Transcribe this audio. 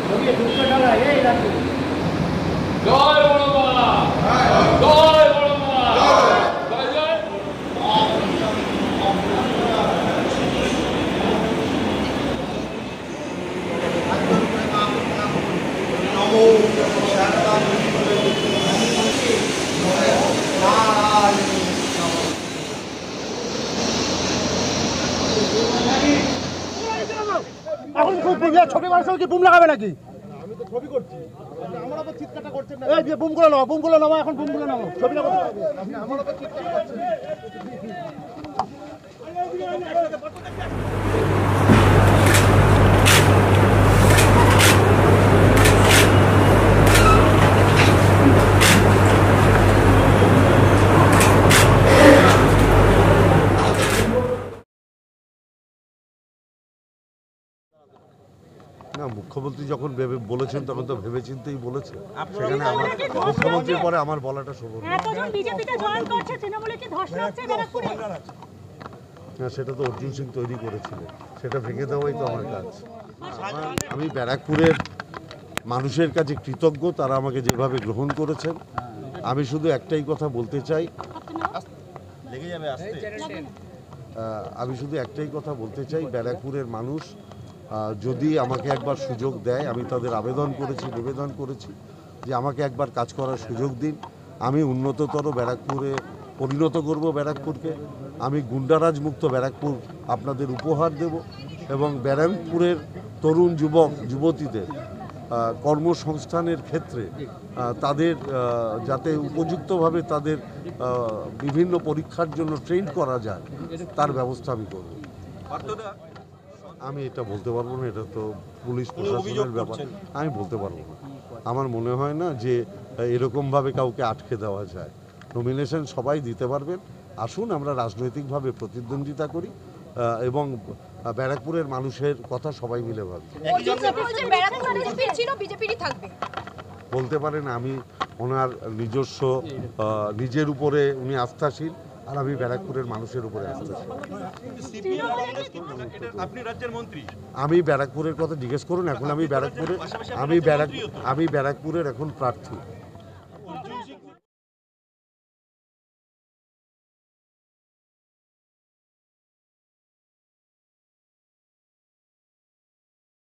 জয় বড় মা, জয় বড় মা, জয় জয়। এখন ছবি করার কি বুম লাগাবে নাকি? আমি তো ছবি করছি, আমার আবার চিৎকারটা করছেন না। এই যে বুমগুলো নাও, এখন বুমগুলো নাও, ছবি না করতে হবে। আপনি আমার আবার চিৎকার করছেন। না, মুখ্যমন্ত্রী যখন বলেছেন তখন তো ভেবেচিন্তেই বলেছে। সেখানে আমার মুখ্যমন্ত্রীর পরে আমার বলাটা শোভন না। সেটা তো অর্জুন সিং তৈরি করেছিল, সেটা ভেঙে দেওয়াই তো আমার কাজ। আমি ব্যারাকপুরের মানুষের কাছে কৃতজ্ঞ, তারা আমাকে যেভাবে গ্রহণ করেছেন। আমি শুধু একটাই কথা বলতে চাই, ব্যারাকপুরের মানুষ যদি আমাকে একবার সুযোগ দেয়, আমি তাদের নিবেদন করেছি যে আমাকে একবার কাজ করার সুযোগ দিন। আমি উন্নততর ব্যারাকপুরে পরিণত করব ব্যারাকপুরকে। আমি গুন্ডারাজ মুক্ত ব্যারাকপুর আপনাদের উপহার দেব এবং ব্যারাকপুরের তরুণ যুবতীদের কর্মসংস্থানের ক্ষেত্রে তাদের যাতে উপযুক্তভাবে তাদের বিভিন্ন পরীক্ষার জন্য ট্রেন করা যায়, তার ব্যবস্থা আমি করব। আমি এটা বলতে পারবো না, এটা তো পুলিশ প্রশাসনের ব্যাপার, আমি বলতে পারবো না। আমার মনে হয় না যে এরকমভাবে কাউকে আটকে দেওয়া যায়। নমিনেশন সবাই দিতে পারবেন, আসুন আমরা রাজনৈতিকভাবে প্রতিদ্বন্দ্বিতা করি এবং ব্যারাকপুরের মানুষের কথা সবাই মিলে ভাবি। বলতে পারেন আমি ওনার নিজের উপরে উনি আস্থাশীল, আর আমি ব্যারাকপুরের মানুষের উপরে আস্থাশীল। আমি ব্যারাকপুরের কথা জিজ্ঞেস করুন। এখন আমি ব্যারাকপুরের এখন প্রার্থী।